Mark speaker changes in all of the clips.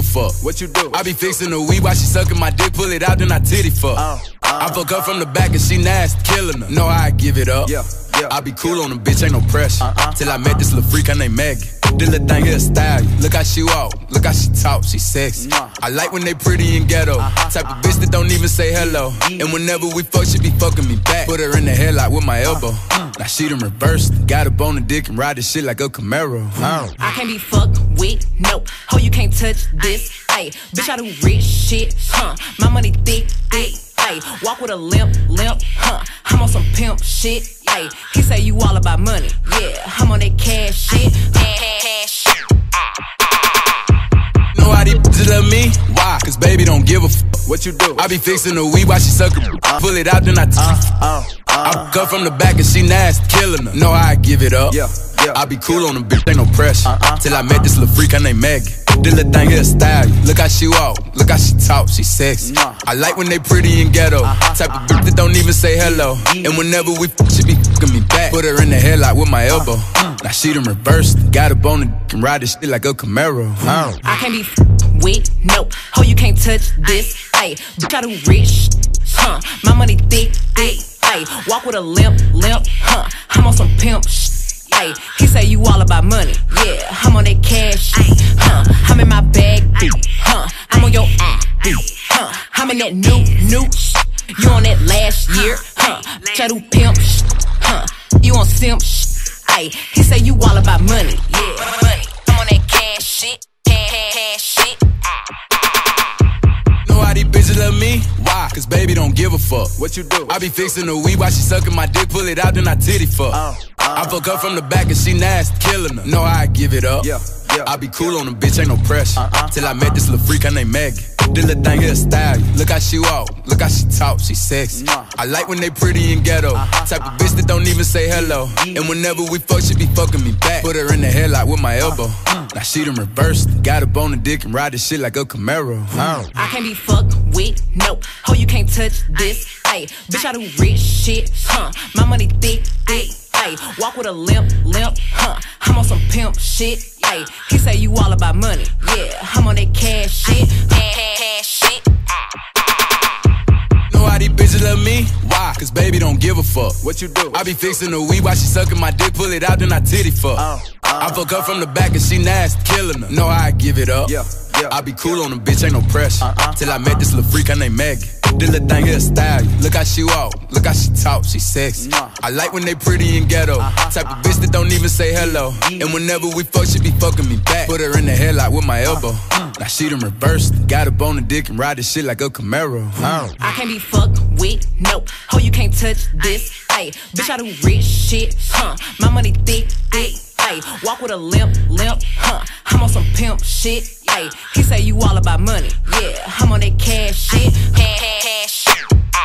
Speaker 1: a fuck.
Speaker 2: What you do?
Speaker 1: I be fixing the weed while she sucking my dick, pull it out, then I titty fuck. I fuck her from the back and she nasty, killing her. Know how I give it up. I be cool on the bitch, ain't no pressure. Till I met this little freak, her name Meg. This little thing here style. Look how she walk, look how she talk, she sexy. I like when they pretty and ghetto. Type of bitch that don't even say hello. And whenever we fuck, she be fucking me back. Put her in the headlock with my elbow. Now she done reversed. Got a bone and dick and ride this shit like a Camaro.
Speaker 3: I can't be fucked with, nope. Ho, you can't touch this. Ayy, bitch, I do rich shit, My money thick, ayy. Walk with a limp, I'm on some pimp shit, ayy. He say you all about money, yeah. I'm on that cash shit,
Speaker 1: Know how these bitches love me? Why? Cause baby don't give a fuck.
Speaker 2: What you do?
Speaker 1: I be fixing the weed while she sucking. Pull it out, then I I cut from the back and she nasty, killing her. Know how I give it up. I be cool on the bitch, ain't no pressure. Till I met this little freak, her name Meg. This little thing here style. Look how she walk, look how she talk, she sexy. I like when they pretty and ghetto. Type of bitch that don't even say hello. And whenever we fuck, she be fucking me back. Put her in the headlock with my elbow. Now she done reversed. Got a bone and can ride this shit like a Camaro.
Speaker 3: I can't be with, nope. Ho, you can't touch this, ayy. Bitch, I do rich, My money thick, ayy. Walk with a limp, I'm on some pimp ayy. He say you all about money, yeah. I'm on that cash, I'm in my bag, I'm on your eye, I'm in that new, you on that last year, bitch, I do pimp you on simp ayy. He say you all about money, yeah. Money, I'm on that cash shit, cash shit.
Speaker 1: Know how these bitches love me? Why? Cause baby don't give a fuck.
Speaker 2: What you do?
Speaker 1: I be fixing the weed while she sucking my dick, pull it out, then I titty fuck. I fuck her from the back and she nasty, killing her. Know how I give it up. I be cool on the bitch, ain't no pressure. Till I met this little freak, her name Meg. This little thing here style. Look how she walk, look how she talk, she sexy. I like when they pretty and ghetto. Type of bitch that don't even say hello. And whenever we fuck, she be fucking me back. Put her in the headlock with my elbow. Now she done reversed. Got a bone and dick and ride this shit like a Camaro.
Speaker 3: I can't be fucked with, nope. Ho, you can't touch this, ayy. Bitch, I do rich shit, My money thick, ayy. Walk with a limp, I'm on some pimp shit, ayy. He say you all about money, yeah. I'm on that cash shit, cash shit.
Speaker 1: Know how these bitches love me? Why? Cause baby don't give a fuck.
Speaker 2: What you do?
Speaker 1: I be fixing the weed while she sucking my dick, pull it out, then I titty fuck. I fuck her from the back and she nasty, killing her. Know how I give it up. I be cool on the bitch, ain't no pressure. Till I met this little freak, her name Meg. This little thing here style. Look how she walk, look how she talk, she sexy. I like when they pretty and ghetto. Type of bitch that don't even say hello. And whenever we fuck, she be fucking me back. Put her in the headlock with my elbow. Now she done reversed. Got a bone and dick and ride this shit like a Camaro.
Speaker 3: I can't be fucked with, nope. Ho, you can't touch this, ayy. Bitch, I do rich shit, My money thick, ayy. Walk with a limp, I'm on some pimp shit, ayy. He say you all about money, yeah. I'm on that cash shit, cash shit.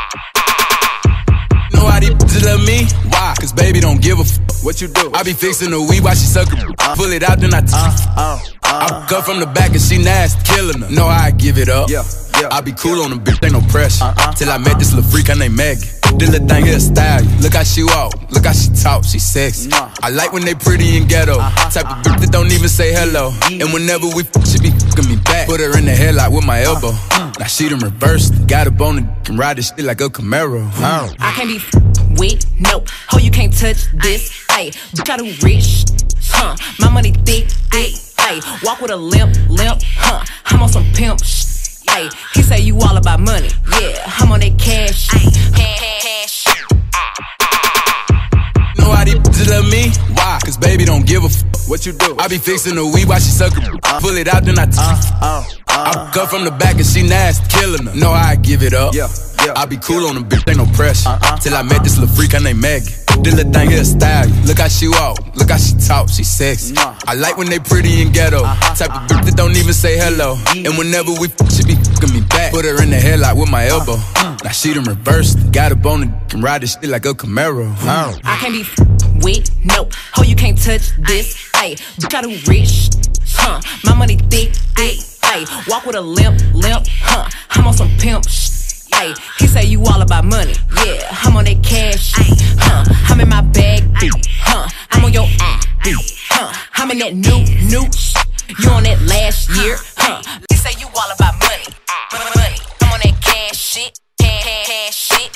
Speaker 1: Know how these bitches love me? Why? Cause baby don't give a fuck.
Speaker 2: What you do?
Speaker 1: I be fixing the weed while she sucking. Pull it out, then I I cut from the back and she nasty, killing her. Know how I give it up. I be cool on the bitch, ain't no pressure. Till I met this little freak, her name Meg. This little thing here style. Look how she walk, look how she talk, she sexy. I like when they pretty and ghetto. Type of bitch that don't even say hello. And whenever we fuck, she be fucking me back. Put her in the headlock with my elbow. Now she done reversed. Got a bone and can ride this shit like a Camaro.
Speaker 3: I can't be with, nope. Ho, you can't touch this, ayy. Bitch, I do rich, My money thick, ayy. Walk with a limp, I'm on some pimp ayy. He say you all about money, yeah. I'm on that cash, cash.
Speaker 1: Know how these bitches love me? Why? Cause baby don't give a fuck.
Speaker 2: What you do?
Speaker 1: I be fixing the weed while she sucking. Pull it out, then I I cut from the back and she nasty, killing her. Know how I give it up. I be cool on the bitch, ain't no pressure. Till I met this little freak, her name Meg. This little thing here style. Look how she walk, look how she talk, she sexy. I like when they pretty and ghetto. Type of bitch that don't even say hello. And whenever we fuck, she be fucking me back. Put her in the headlock with my elbow. Now she done reversed. Got a bone and can ride this shit like a Camaro.
Speaker 3: I can't be with, nope. Ho, you can't touch this, ayy. Bitch, I do rich, My money thick, ayy. Walk with a limp, I'm on some pimp ayy. He say you all about money, yeah. I'm on that cash, I'm in my bag, I'm on your eye, I'm in that new, you on that last year, He say you all about money, money. I'm on that cash shit, cash shit.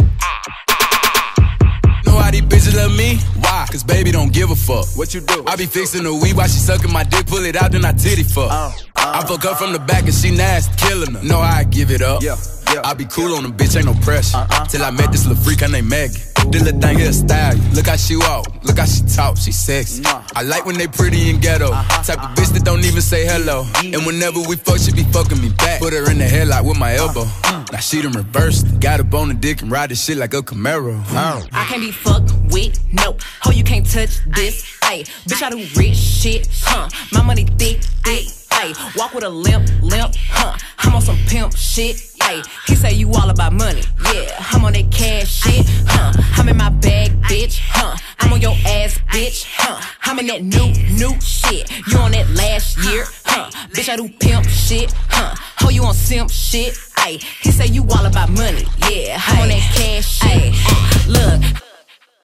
Speaker 1: Know how these bitches love me? Why? Cause baby don't give a fuck.
Speaker 2: What you do?
Speaker 1: I be fixing the weed while she sucking my dick, pull it out, then I titty fuck. I fuck her from the back and she nasty, killing her. Know how I give it up. I be cool on the bitch, ain't no pressure. Till I met this little freak, her name Maggie. This little thing here style. Look how she walk, look how she talk, she sexy. I like when they pretty and ghetto. Type of bitch that don't even say hello. And whenever we fuck, she be fucking me back. Put her in the headlock with my elbow. Now she done reversed. Got up on the dick and ride this shit like a Camaro.
Speaker 3: I can't be fucked with, no. Ho, you can't touch this, ayy. Bitch, I do rich shit, My money thick, ayy. Walk with a limp, I'm on some pimp shit, ayy. He say you all about money, yeah. I'm on that cash shit, I'm in my bag, bitch, I'm on your ass, bitch, I'm in that new shit. You on that last year, Bitch, I do pimp shit, Ho, you on simp shit, ayy. He say you all about money, yeah. I'm on that cash shit, Look.